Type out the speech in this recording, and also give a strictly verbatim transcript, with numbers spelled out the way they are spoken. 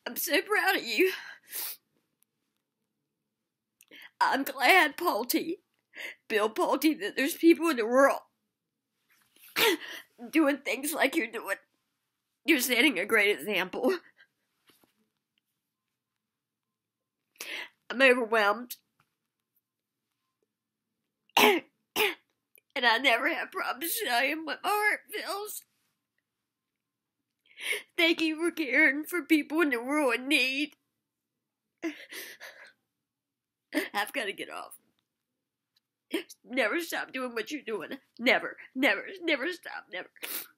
I'm so proud of you. I'm glad, Pulte, Bill Pulte, that there's people in the world doing things like you're doing. You're setting a great example. I'm overwhelmed. And I never have problems showing what my heart feels. Thank you for caring for people in the world in need. I've got to get off. Never stop doing what you're doing. Never, never, never stop, never.